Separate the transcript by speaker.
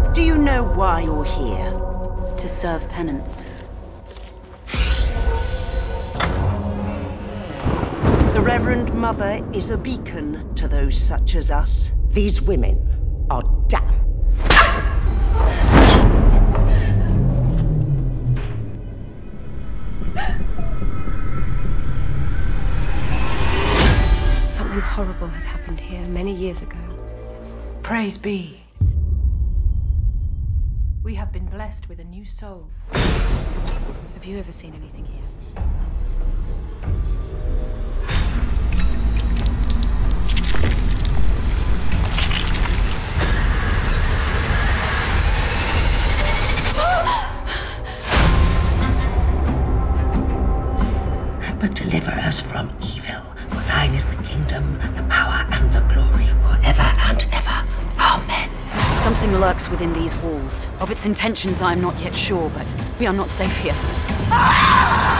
Speaker 1: Do you know why you're here?
Speaker 2: To serve penance.
Speaker 1: The Reverend Mother is a beacon to those such as us.
Speaker 3: These women are damned.
Speaker 4: Something horrible had happened here many years ago.
Speaker 2: Praise be. We have been blessed with a new soul. Have you ever seen anything here?
Speaker 3: But deliver us from evil, for thine is the kingdom, the power, and the glory, forever and ever. Amen.
Speaker 2: Something lurks within these walls. Of its intentions I am not yet sure, but we are not safe here.